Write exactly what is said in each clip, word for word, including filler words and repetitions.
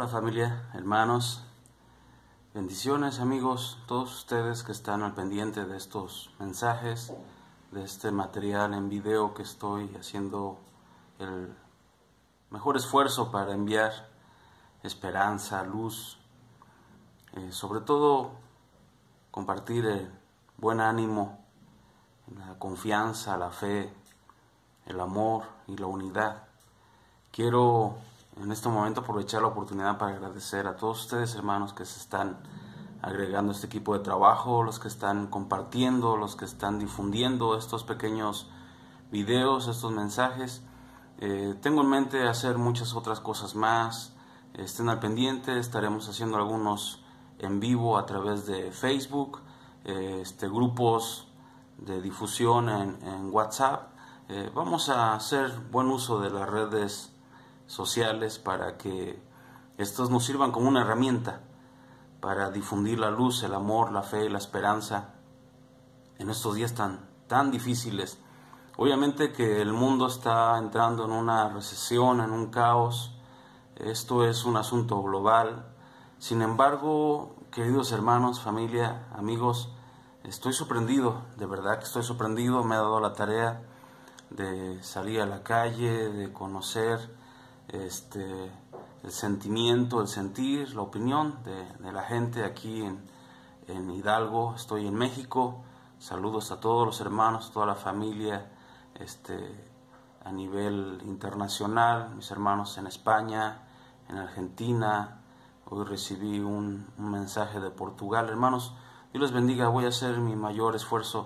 familia, hermanos, bendiciones amigos, todos ustedes que están al pendiente de estos mensajes, de este material en video que estoy haciendo el mejor esfuerzo para enviar esperanza, luz, eh, sobre todo compartir el buen ánimo, la confianza, la fe, el amor y la unidad. Quiero en este momento aprovechar la oportunidad para agradecer a todos ustedes, hermanos, que se están agregando a este equipo de trabajo, los que están compartiendo, los que están difundiendo estos pequeños videos, estos mensajes. Eh, tengo en mente hacer muchas otras cosas más. Estén al pendiente, estaremos haciendo algunos en vivo a través de Facebook, eh, este, grupos de difusión en, en WhatsApp. Eh, vamos a hacer buen uso de las redes sociales para que estos nos sirvan como una herramienta para difundir la luz, el amor, la fe y la esperanza en estos días tan, tan difíciles. Obviamente que el mundo está entrando en una recesión, en un caos. Esto es un asunto global. Sin embargo, queridos hermanos, familia, amigos, estoy sorprendido, de verdad que estoy sorprendido. Me ha dado la tarea de salir a la calle, de conocer este, el sentimiento, el sentir, la opinión de, de la gente aquí en, en Hidalgo. Estoy en México. Saludos a todos los hermanos, a toda la familia este, a nivel internacional, mis hermanos en España, en Argentina. Hoy recibí un, un mensaje de Portugal. Hermanos, Dios les bendiga, voy a hacer mi mayor esfuerzo.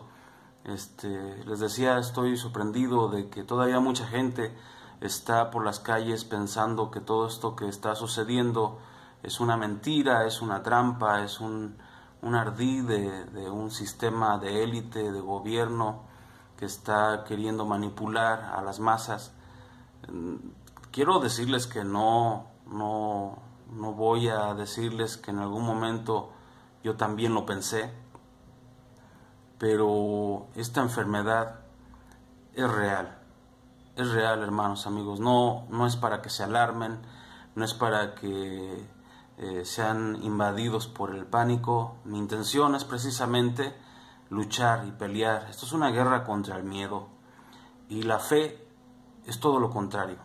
Este, les decía, estoy sorprendido de que todavía mucha gente está por las calles pensando que todo esto que está sucediendo es una mentira, es una trampa, es un, un ardid de, de un sistema de élite, de gobierno que está queriendo manipular a las masas. Quiero decirles que no, no, no voy a decirles que en algún momento yo también lo pensé, pero esta enfermedad es real. Es real, hermanos, amigos. No, no es para que se alarmen, no es para que eh, sean invadidos por el pánico. Mi intención es precisamente luchar y pelear. Esto es una guerra contra el miedo. Y la fe es todo lo contrario.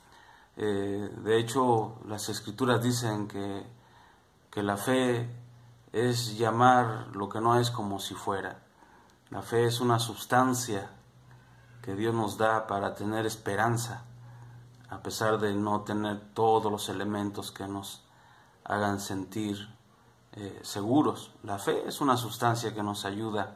Eh, de hecho, las Escrituras dicen que, que la fe es llamar lo que no es como si fuera. La fe es una sustancia que Dios nos da para tener esperanza, a pesar de no tener todos los elementos que nos hagan sentir eh, seguros. La fe es una sustancia que nos ayuda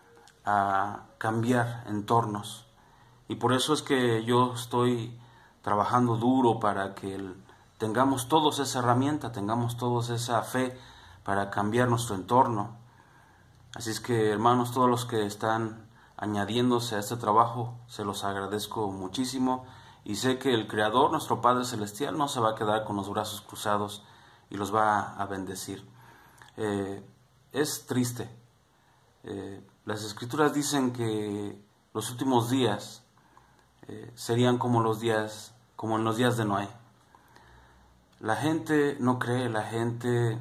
a cambiar entornos, y por eso es que yo estoy trabajando duro para que el, tengamos todos esa herramienta, tengamos todos esa fe para cambiar nuestro entorno. Así es que, hermanos, todos los que están añadiéndose a este trabajo, se los agradezco muchísimo, y sé que el Creador, nuestro Padre Celestial, no se va a quedar con los brazos cruzados y los va a bendecir. Eh, es triste. Eh, las Escrituras dicen que los últimos días eh, serían como los días, como en los días de Noé. La gente no cree, la gente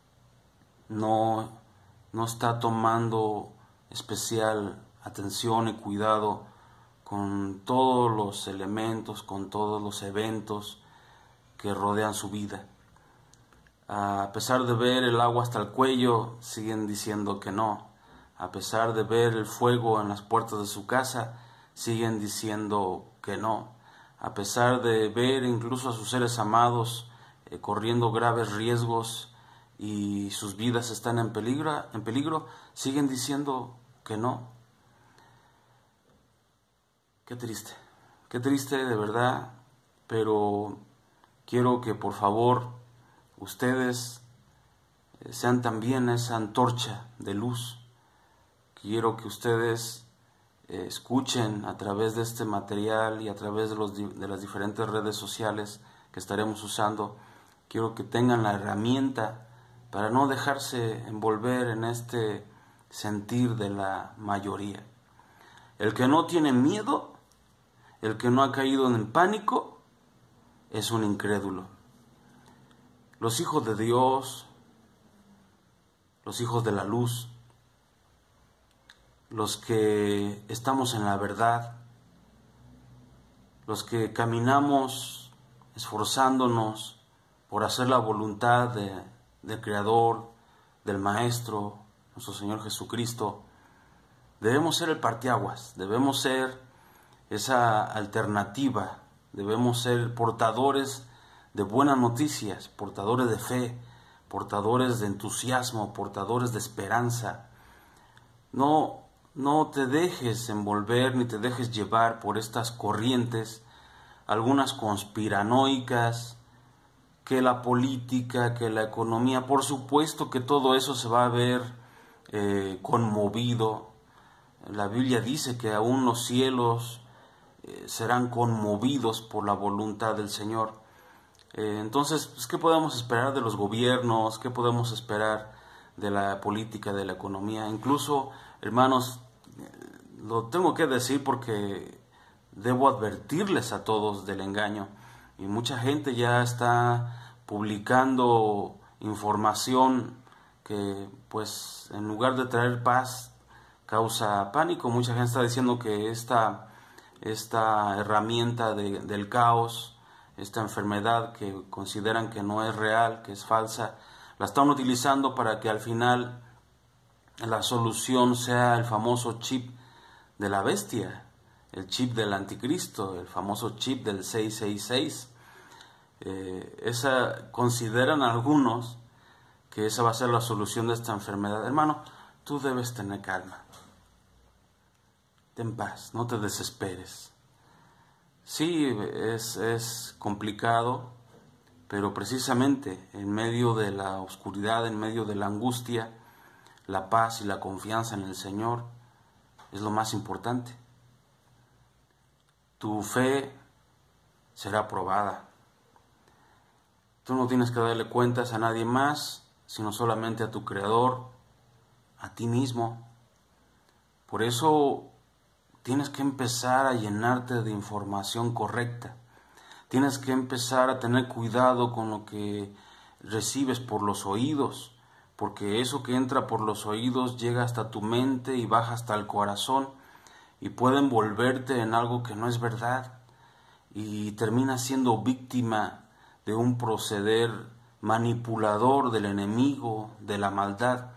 no, no está tomando especial atención y cuidado con todos los elementos, con todos los eventos que rodean su vida. A pesar de ver el agua hasta el cuello, siguen diciendo que no. A pesar de ver el fuego en las puertas de su casa, siguen diciendo que no. A pesar de ver incluso a sus seres amados eh, corriendo graves riesgos y sus vidas están en peligro, en peligro, siguen diciendo que no. Qué triste, qué triste de verdad, pero quiero que por favor ustedes sean también esa antorcha de luz. Quiero que ustedes eh, escuchen a través de este material y a través de, los, de las diferentes redes sociales que estaremos usando. Quiero que tengan la herramienta para no dejarse envolver en este sentir de la mayoría. El que no tiene miedo, el que no ha caído en pánico, es un incrédulo. los hijos de Dios, los hijos de la luz, los que estamos en la verdad, los que caminamos esforzándonos por hacer la voluntad de, del Creador, del Maestro, nuestro Señor Jesucristo, debemos ser el parteaguas, debemos ser esa alternativa, debemos ser portadores de buenas noticias, portadores de fe, portadores de entusiasmo, portadores de esperanza. No, no te dejes envolver ni te dejes llevar por estas corrientes, algunas conspiranoicas, que la política, que la economía, por supuesto que todo eso se va a ver eh, conmovido. La Biblia dice que aún los cielos eh, serán conmovidos por la voluntad del Señor. Eh, entonces, pues, ¿qué podemos esperar de los gobiernos? ¿Qué podemos esperar de la política, de la economía? Incluso, hermanos, eh, lo tengo que decir porque debo advertirles a todos del engaño. Y mucha gente ya está publicando información que, pues, en lugar de traer paz, causa pánico. Mucha gente está diciendo que esta, esta herramienta de, del caos, esta enfermedad que consideran que no es real, que es falsa, la están utilizando para que al final la solución sea el famoso chip de la bestia, el chip del anticristo, el famoso chip del seiscientos sesenta y seis. Eh, esa, consideran algunos que esa va a ser la solución de esta enfermedad. Hermano, tú debes tener calma. Ten paz, no te desesperes. Sí, es, es complicado, pero precisamente en medio de la oscuridad, en medio de la angustia, la paz y la confianza en el Señor es lo más importante. Tu fe será probada. Tú no tienes que darle cuentas a nadie más, sino solamente a tu Creador, a ti mismo. Por eso tienes que empezar a llenarte de información correcta. Tienes que empezar a tener cuidado con lo que recibes por los oídos, porque eso que entra por los oídos llega hasta tu mente y baja hasta el corazón y puede envolverte en algo que no es verdad y terminas siendo víctima de un proceder manipulador del enemigo, de la maldad.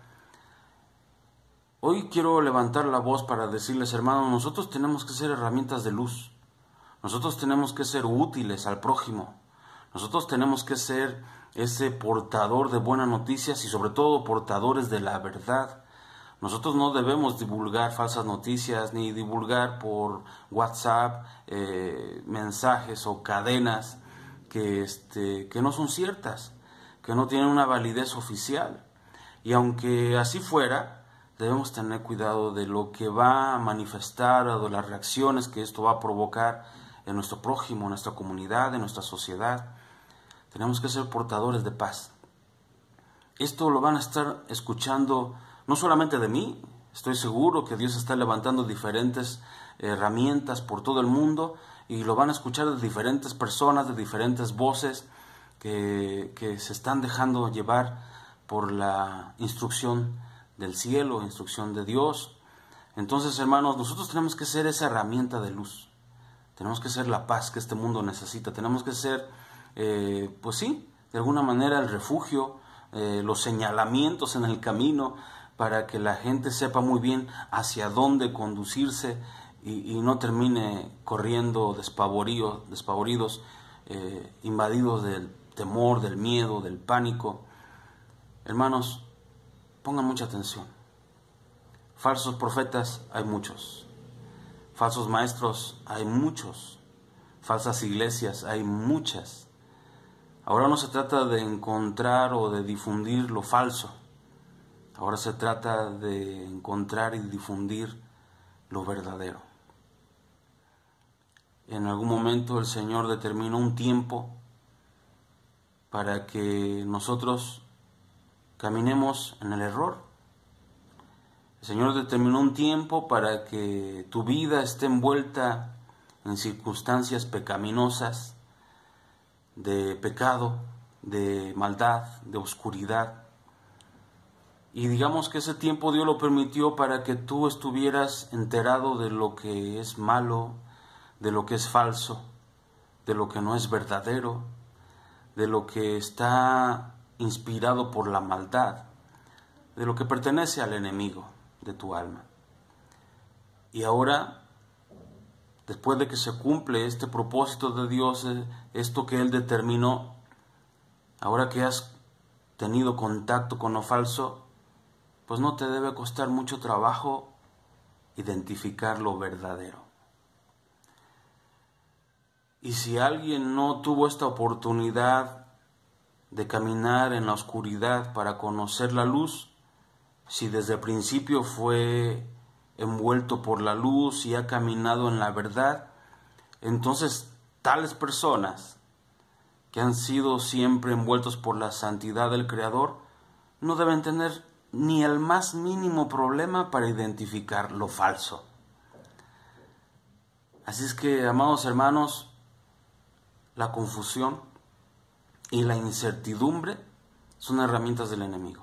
Hoy quiero levantar la voz para decirles, hermanos, nosotros tenemos que ser herramientas de luz. Nosotros tenemos que ser útiles al prójimo. Nosotros tenemos que ser ese portador de buenas noticias y sobre todo portadores de la verdad. Nosotros no debemos divulgar falsas noticias ni divulgar por WhatsApp eh, mensajes o cadenas que, este, que no son ciertas, que no tienen una validez oficial. Y aunque así fuera, debemos tener cuidado de lo que va a manifestar o de las reacciones que esto va a provocar en nuestro prójimo, en nuestra comunidad, en nuestra sociedad. Tenemos que ser portadores de paz. Esto lo van a estar escuchando no solamente de mí, estoy seguro que Dios está levantando diferentes herramientas por todo el mundo y lo van a escuchar de diferentes personas, de diferentes voces que, que se están dejando llevar por la instrucción del cielo, instrucción de Dios. Entonces, hermanos, nosotros tenemos que ser esa herramienta de luz. Tenemos que ser la paz que este mundo necesita. Tenemos que ser, eh, pues sí, de alguna manera el refugio, eh, los señalamientos en el camino para que la gente sepa muy bien hacia dónde conducirse y, y no termine corriendo despavorido, despavoridos, eh, invadidos del temor, del miedo, del pánico. Hermanos, pongan mucha atención. Falsos profetas hay muchos. Falsos maestros hay muchos. Falsas iglesias hay muchas. Ahora no se trata de encontrar o de difundir lo falso. Ahora se trata de encontrar y difundir lo verdadero. En algún momento el Señor determinó un tiempo para que nosotros caminemos en el error. El Señor determinó un tiempo para que tu vida esté envuelta en circunstancias pecaminosas, de pecado, de maldad, de oscuridad. Y digamos que ese tiempo Dios lo permitió para que tú estuvieras enterado de lo que es malo, de lo que es falso, de lo que no es verdadero, de lo que está inspirado por la maldad, de lo que pertenece al enemigo de tu alma. Y ahora, después de que se cumple este propósito de Dios, esto que Él determinó, ahora que has tenido contacto con lo falso, pues no te debe costar mucho trabajo identificar lo verdadero. Y si alguien no tuvo esta oportunidad de caminar en la oscuridad para conocer la luz, si desde el principio fue envuelto por la luz y ha caminado en la verdad, entonces tales personas que han sido siempre envueltos por la santidad del Creador no deben tener ni el más mínimo problema para identificar lo falso. Así es que, amados hermanos, la confusión y la incertidumbre son herramientas del enemigo.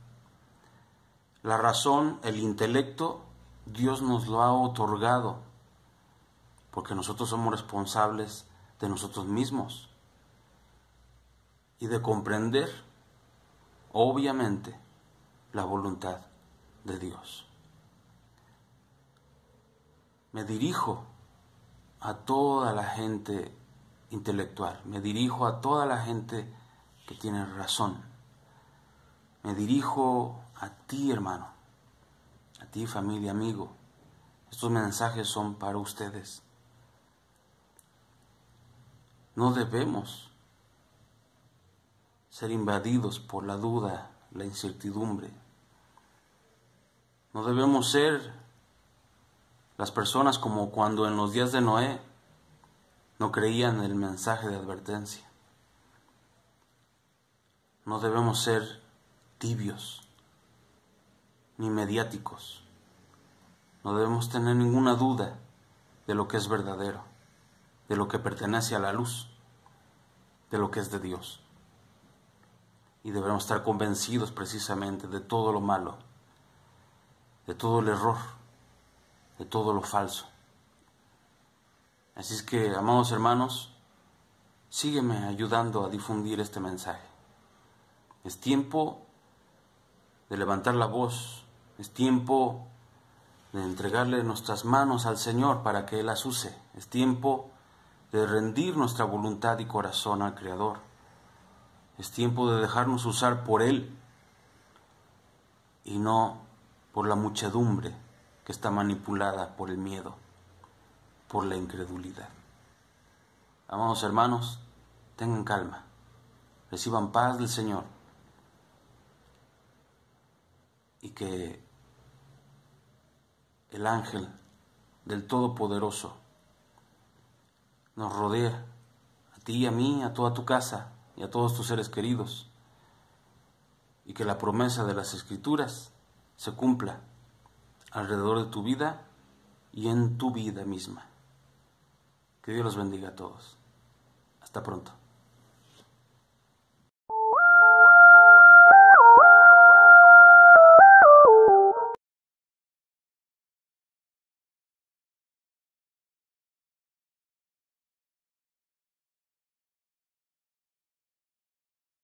La razón, el intelecto, Dios nos lo ha otorgado, porque nosotros somos responsables de nosotros mismos y de comprender, obviamente, la voluntad de Dios. Me dirijo a toda la gente intelectual, me dirijo a toda la gente que tiene razón, me dirijo a ti, hermano, a ti, familia, amigo. Estos mensajes son para ustedes. No debemos ser invadidos por la duda, la incertidumbre. No debemos ser las personas como cuando en los días de Noé no creían el mensaje de advertencia. No debemos ser tibios ni mediáticos. No debemos tener ninguna duda de lo que es verdadero, de lo que pertenece a la luz, de lo que es de Dios. Y debemos estar convencidos precisamente de todo lo malo, de todo el error, de todo lo falso. Así es que, amados hermanos, sígueme ayudando a difundir este mensaje. Es tiempo de levantar la voz, es tiempo de entregarle nuestras manos al Señor para que Él las use. Es tiempo de rendir nuestra voluntad y corazón al Creador. Es tiempo de dejarnos usar por Él y no por la muchedumbre que está manipulada por el miedo, por la incredulidad. Amados hermanos, tengan calma, reciban paz del Señor y que el ángel del Todopoderoso nos rodee a ti, a mí, a toda tu casa y a todos tus seres queridos, y que la promesa de las Escrituras se cumpla alrededor de tu vida y en tu vida misma. Que Dios los bendiga a todos. Hasta pronto.